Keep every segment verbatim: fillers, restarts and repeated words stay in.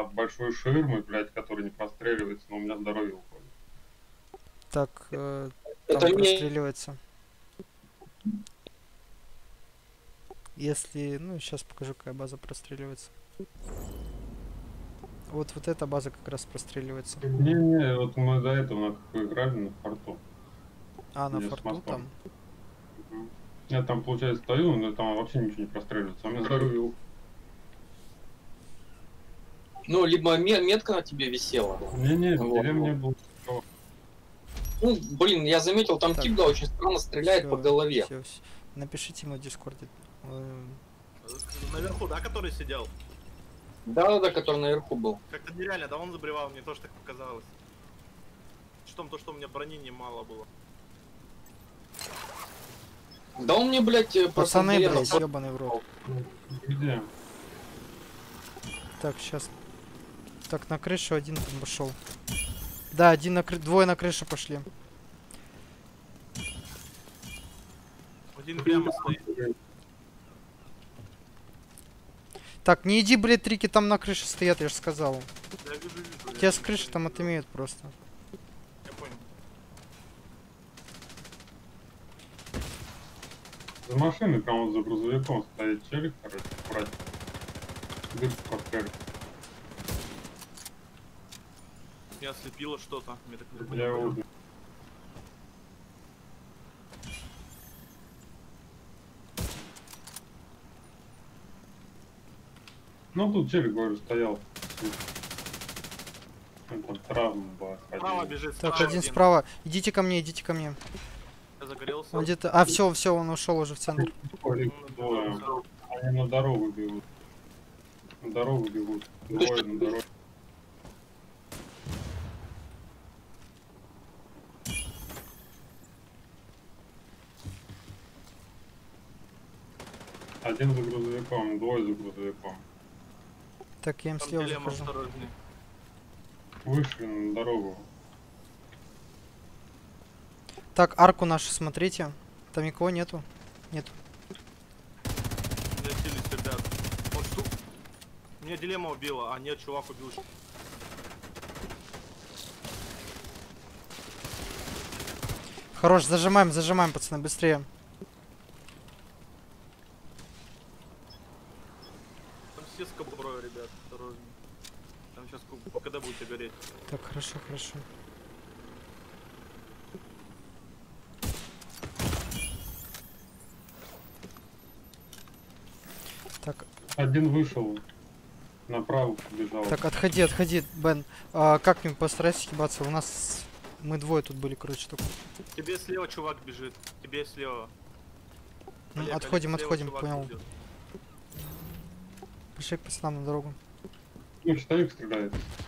под большой ширмой, блядь, который не простреливается, но у меня здоровье уходит. Так, э, там Это не... простреливается. Если, ну, сейчас покажу, какая база простреливается. Вот, вот эта база как раз простреливается. Не-не, вот мы до этого на какой играли, на форту. А, на Я с форту мостом. там. Мгм. Я там, получается, стою, но там вообще ничего не простреливается. А у меня здоровье уходит. Ну, либо ме- метка на тебе висела. Не-не, в Вот. деревне не было. Ну, блин, я заметил, там Так. тип, да, очень странно стреляет Всё, по голове. всё, всё. Напишите ему в дискорде. Э, Наверху, да, который сидел? Да-да-да, который наверху был. Как-то нереально, да он забревал, мне тоже так показалось. Что там, то, что у меня брони немало было. Да он мне, блядь, э, просто Пацаны, мгновенно блядь, под- ёбаный в рот. Где? Так, сейчас. Так, на крышу один там пошел. Да, один на кры... двое на крышу пошли. Один прямо стоит. Так, не иди, блядь, трики там на крыше стоят, я же сказал. Я вижу, вижу. Тебя я с вижу, крыши я там вижу. отымеют просто. Я понял. За машиной, прямо за грузовиком стоит челик, короче, брать. Дырку прострелить. Меня ослепило что-то. Мне так не Я понял. его убил. Ну тут челик, говорю, стоял. Он там травма была. Справа ходил. бежит, Так, справа один справа. Идите ко мне, идите ко мне. Я загорелся. Он где-то. А, все, все, он ушел уже в центр. Ой, двое. Они на дорогу бегут. На дорогу бегут. Двое на дорогу. Один за грузовиком, двое за грузовиком. Так, я им Там слева дилемма, захожу. осторожней. Вышли на дорогу. Так, арку нашу смотрите. Там никого нету. Нету. Летелись, ребят. Он что? Меня дилемма убила, а нет, чувак убил. Хорош, зажимаем, зажимаем, пацаны, быстрее. Там все с кобурой, ребят, осторожней. Там сейчас когда будете гореть. Так, хорошо, хорошо. Так, Один вышел. Направо побежал. так, отходи, отходи, Бен. А, как-нибудь постарайся ебаться. У нас мы двое тут были, короче, только. Тебе слева чувак бежит. Тебе слева. Ну, Олег, отходим, Олег, слева отходим, чувак понял. идет. Пошли к пацанам на дорогу. Ну, штабик стреляет.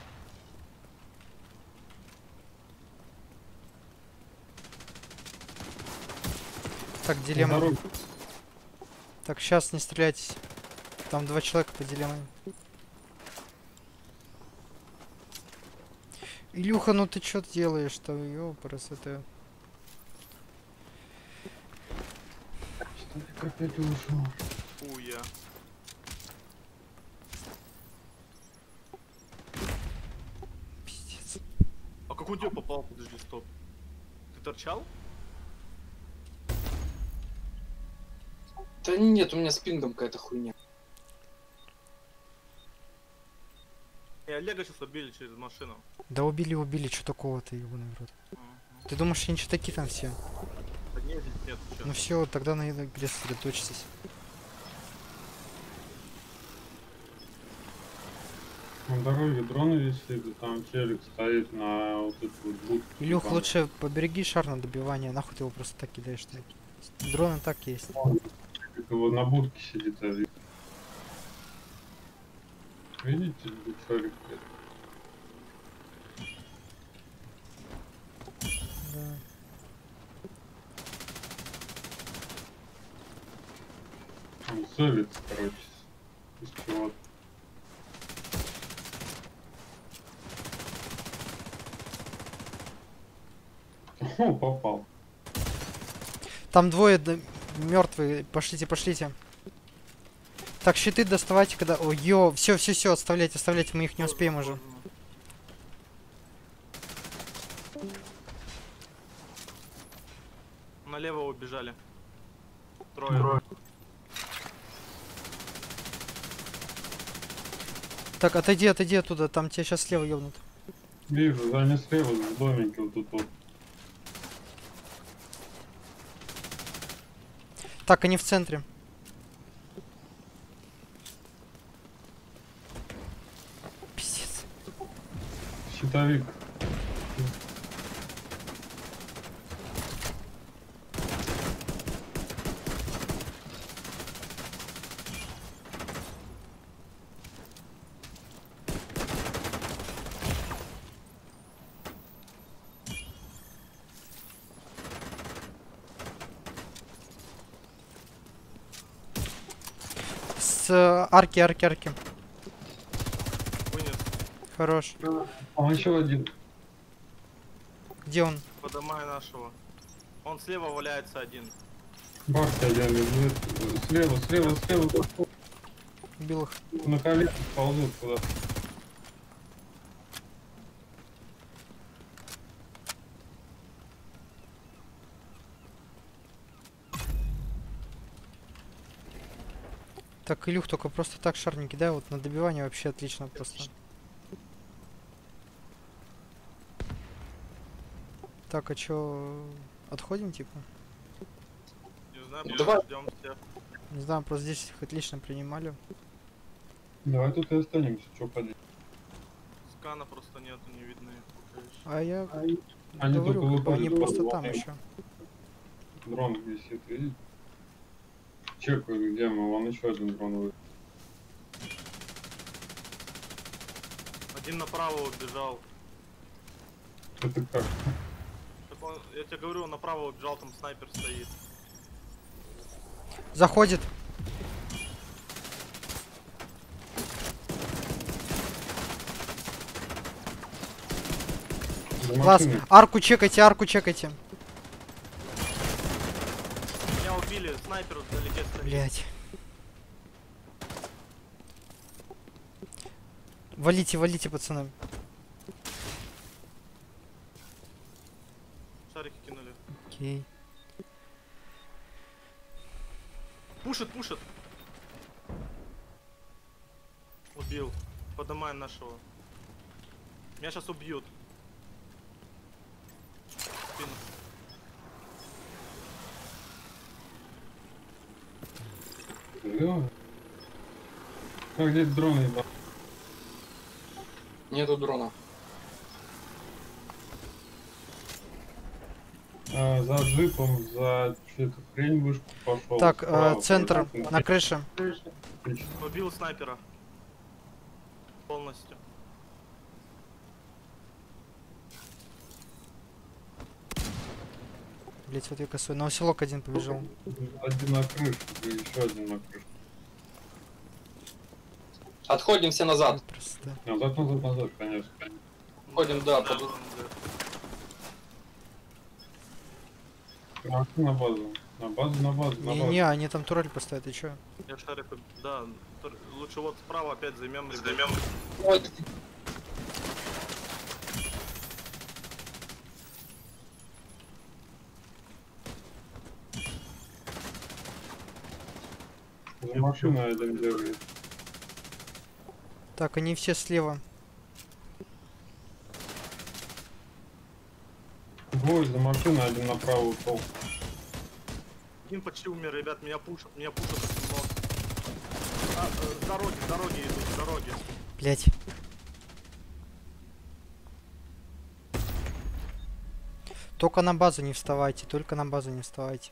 Так, На дилемма. дорогу. Так, сейчас не стреляйтесь. Там два человека по дилемме. Илюха, ну ты что делаешь-то? Ёпрст, это... Штабик опять ушел. Фу, я. Пиздец. А как он тебе попал? Подожди, стоп. Ты торчал? Да нет, у меня с пингом какая-то хуйня. И Олега сейчас убили через машину. Да убили, убили, что такого-то, ебаный в рот. Мгм. Ты думаешь, они что такие там все? Да нет, нет, нет, чё. Ну все, тогда на игре сосредоточьтесь. На дороге дроны висит, и там челик стоит на вот эту вот будку. Илюх, Там лучше побереги шар на добивание, нахуй ты его просто так кидаешь. Так. Дроны так есть. его на будке сидит, я вижу. Видите, где челик? Да. Он целится, короче, из чего-то. О, попал. Там двое мертвые. Пошлите, пошлите. Так, щиты доставайте, когда... Ой, ё, все, все, все, оставляйте, оставляйте, мы их не успеем уже. Налево убежали. Трое. Так, отойди, отойди оттуда, там тебя сейчас слева ёбнут. Вижу, за не слева, в домике вот тут вот. Так, они в центре. Пиздец. Щитовик. С э, арки, арки, арки. Вынес. Хорош. А еще один. Где он? Подымай нашего. Он слева валяется один. Барс один лежит. Слева, слева, слева. Убил их. На колено ползут куда. Так, Илюх, только просто так шар не кидай, вот на добивание вообще отлично просто. Так, а чё, отходим типа? Не знаю, Давай. ждем всех. Не знаю, просто здесь их отлично принимали. Давай тут и останемся, что ходить. Скана просто нету, не видно их пока еще. А я Они говорю, только как бы они выходят, просто вот там они. еще. Дрон висит, видите? Чекаю, где мы, вон еще один дрон высит. Один направо убежал. Это как? Так он- я тебе говорю, он направо убежал, там снайпер стоит. Заходит. За Класс. машиной. Арку чекайте, арку чекайте. Меня убили, снайпер вдалеке стоит. Блять. Валите, валите, пацаны. Шарики кинули. Окей. Пушит, пушит. Убил. Поднимай нашего. Меня сейчас убьют. Спину. Да. Как здесь дроны ебать? Нету дрона. А, за джипом, за что-то хрень вышку пошел. Так, э, центр на крыше. Убил снайпера. Полностью. Блять, вот я косой. На усилок один побежал. Один на крышу, и еще один на крышу. Отходим все назад. Просто. Назад, назад, назад, конечно. Ходим, да, под- А, на базу. На базу, на базу, на базу. Не-не, они там турель поставят, ты чё? Я шарик, уб- да, тур- лучше вот справа опять займем, займем. Ой, За машиной один бегает. Так, они все слева. Двое за машиной, один направо ушел. Один почти умер, ребят, меня пушат, меня пушат очень много. А, э, с дороги, с дороги идут, с дороги. Блять. Только на базу не вставайте, только на базу не вставайте.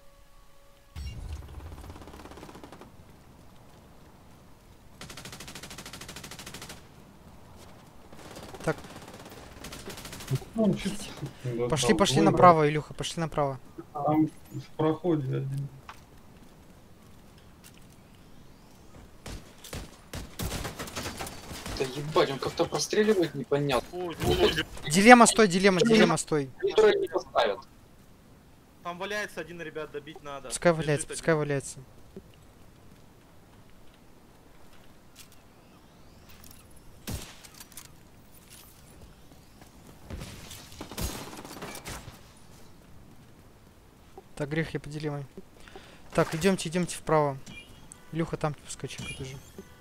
Так, Ну, чуть не достал. пошли, пошли Двое направо, Илюха, пошли направо. Там в проходе один. да ебать, он как-то простреливает непонятно. Ой, Ну, ой, тут Дилемма стой, дилемма, дилемма стой. турель не поставят. там валяется один, ребят, добить надо. Пускай Лежит валяется, один. пускай валяется. Так, грех я поделимый. Так, идемте, идемте вправо. Илюха, там пускай чекает уже.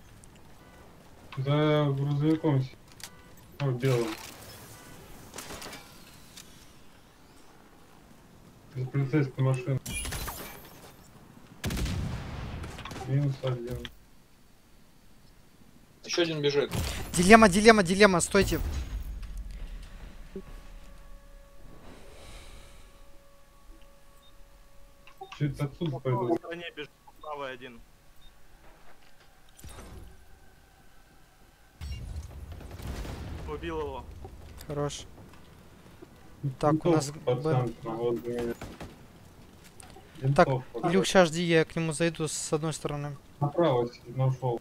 За грузовиком. си- О, белым. За полицейской машиной. Минус один. Еще один бежит. Дилемма, дилемма, дилемма, стойте. Чуть отсюда По пойду. правой стороне бежит, правый один. Убил его. Хорош. Так, у нас Пацан, вот меня. Так, Винтовка. Илюх, сейчас жди, я к нему зайду с одной стороны. Направо сидит, нашел.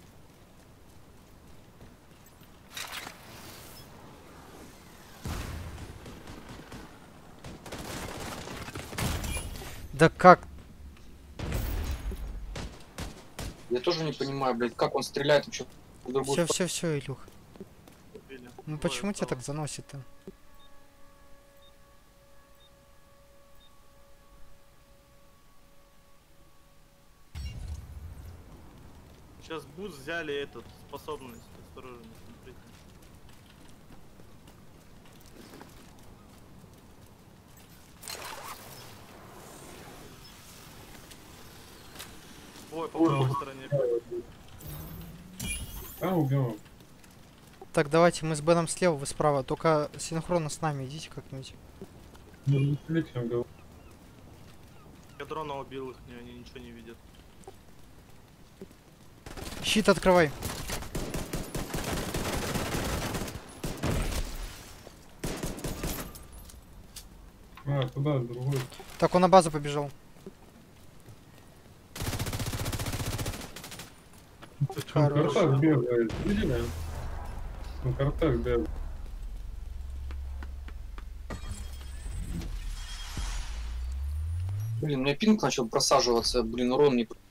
Да как? Я тоже не понимаю, блядь, как он стреляет вообще в другую Все, сторону. все, все, Илюх. Убили. Ну Двое почему тебя осталось. так заносит-то? Сейчас буст взяли этот, способность. Осторожно, смотрите. Ой, по правой стороне. А, убил. Так, давайте мы с Беном слева, вы справа. Только синхронно с нами идите как-нибудь. Ну, чем был. Я дрона убил их, не- они ничего не видят. Щит открывай. А, туда, другой. Так, он на базу побежал. Он Хорош. картак бегает. Видели? Он картак бегает. Блин, у меня пинг начал просаживаться, блин, урон не